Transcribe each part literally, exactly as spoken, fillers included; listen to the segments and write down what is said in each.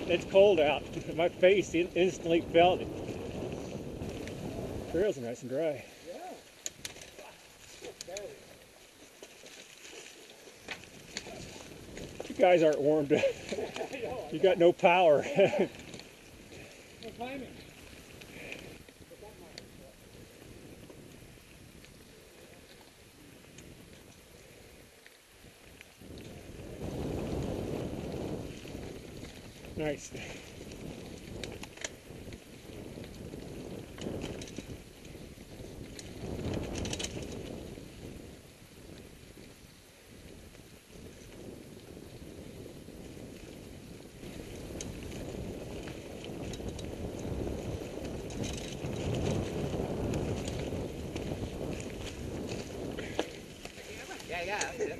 It's cold out. My face instantly felt it. Trails are nice and dry. Yeah. You guys aren't warmed up. You got no power. No timing. Nice. Yeah, yeah, that's it.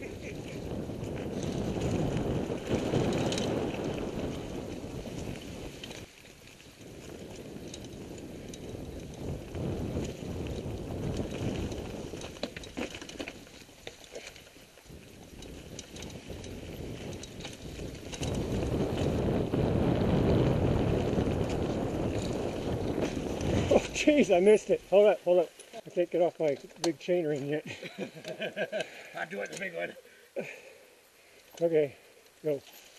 Oh, jeez, I missed it. Hold up, hold up. I can't get off my big chain ring yet. I'm doing the big one. Okay, go.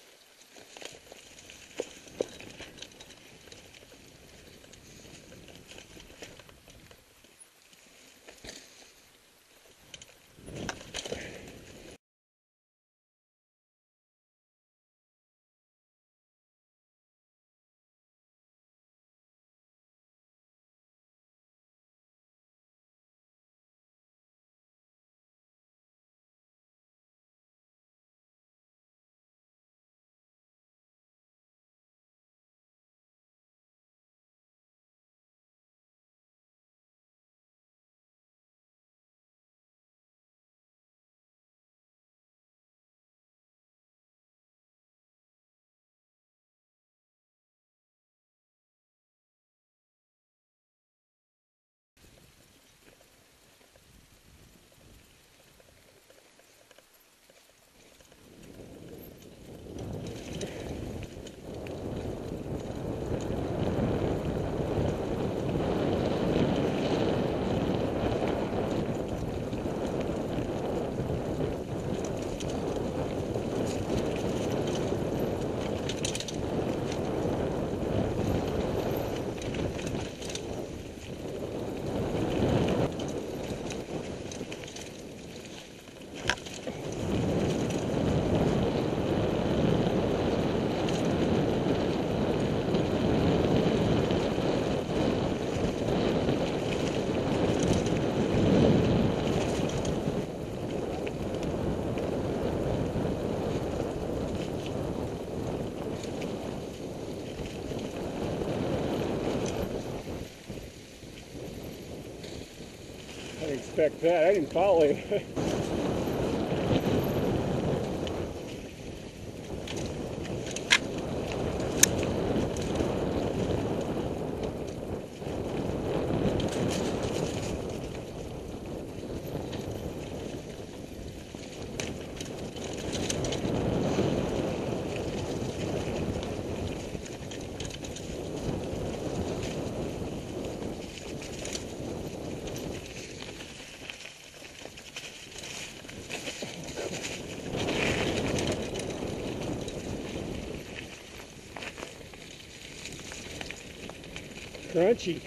I didn't expect that. I didn't follow him. Crunchy.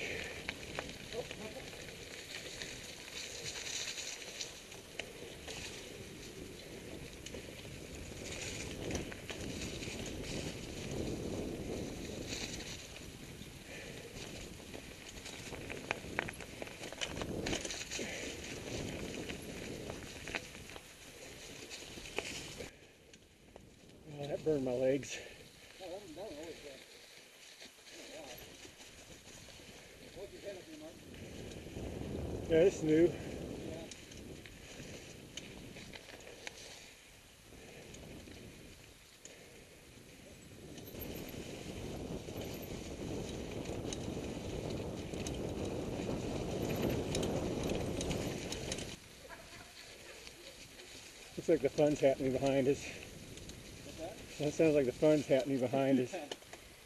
Oh, that burned my legs. Yeah, it's new. Looks like the fun's happening behind us. What's that? That sounds like the fun's happening behind us.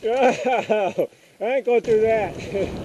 Oh, I ain't going through that.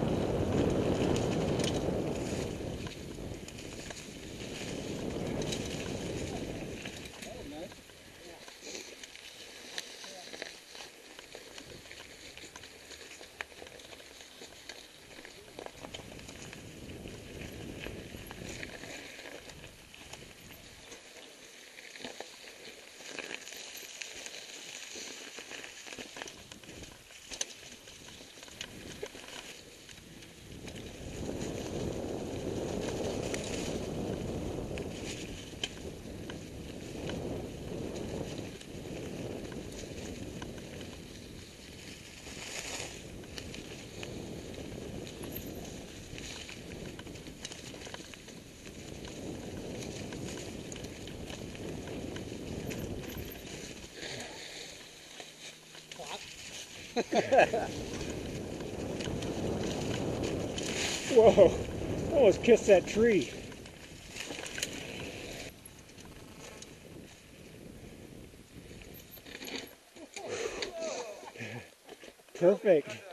Whoa, almost kissed that tree. Perfect.